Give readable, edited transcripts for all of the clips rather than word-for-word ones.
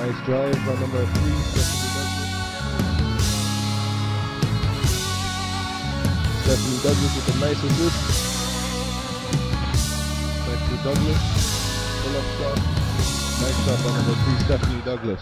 Nice drive by number 3, Stephanie Douglas with a nice assist. Back to Douglas. Pull up shot. Nice shot by number 3, Stephanie Douglas.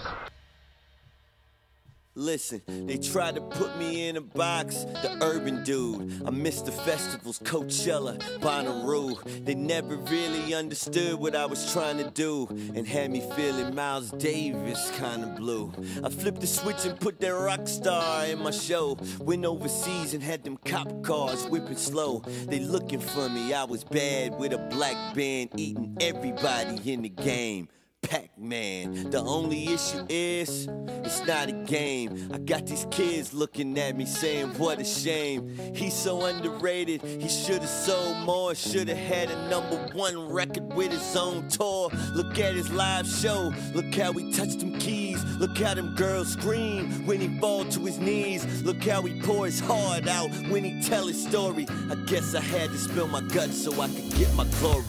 Listen, they tried to put me in a box, the urban dude. I missed the festivals, Coachella, Bonnaroo. They never really understood what I was trying to do and had me feeling Miles Davis kinda blue. I flipped the switch and put that rock star in my show. Went overseas and had them cop cars whipping slow. They looking for me, I was bad with a black band, eating everybody in the game. Pac-Man. The only issue is, it's not a game. I got these kids looking at me saying, what a shame. He's so underrated, he should've sold more. Should've had a #1 record with his own tour. Look at his live show, look how he touched them keys. Look how them girls scream when he fall to his knees. Look how he pour his heart out when he tell his story. I guess I had to spill my guts so I could get my glory.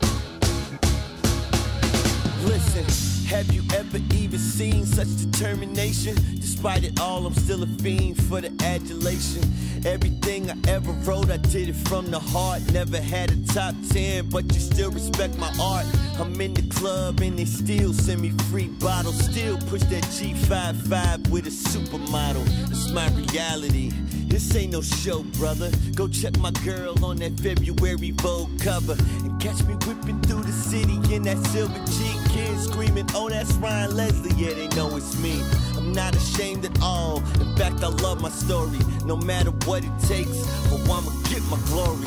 Listen, have you ever even seen such determination? Despite it all, I'm still a fiend for the adulation. Everything I ever wrote, I did it from the heart. Never had a top 10, but you still respect my art. I'm in the club and they still send me free bottles. Still push that G55 with a supermodel. It's my reality. This ain't no show, brother. Go check my girl on that February Vogue cover and catch me whipping through the city in that silver G. Kids screaming, oh, that's Ryan Leslie. Yeah, they know it's me. I'm not ashamed at all. In fact, I love my story. No matter what it takes, oh, I'ma get my glory.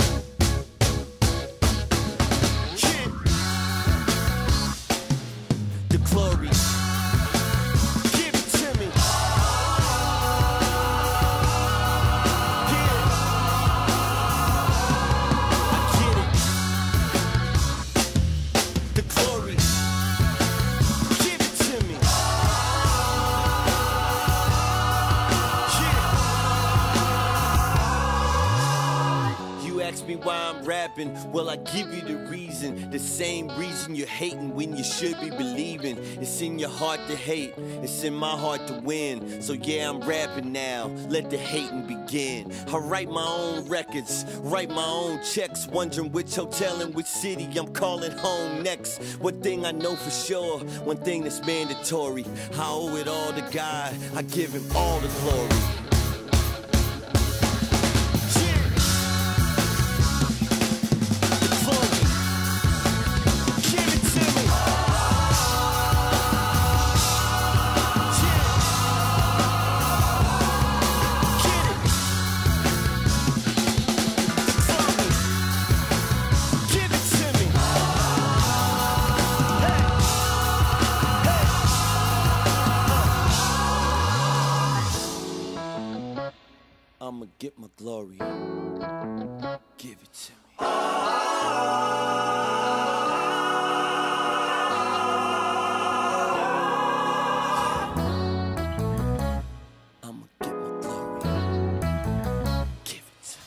Yeah. The glory. Give it to me. Ask me why I'm rapping, well I give you the reason. The same reason you're hating when you should be believing. It's in your heart to hate, it's in my heart to win. So yeah, I'm rapping now, let the hating begin. I write my own records, write my own checks, wondering which hotel and which city I'm calling home next. One thing I know for sure, one thing that's mandatory, I owe it all to God, I give him all the glory. I'ma get my glory. Give it to me. I'ma get my glory. Give it to me.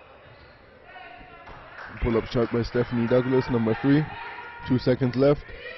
Pull-up shot by Stephanie Douglas, number 3. 2 seconds left.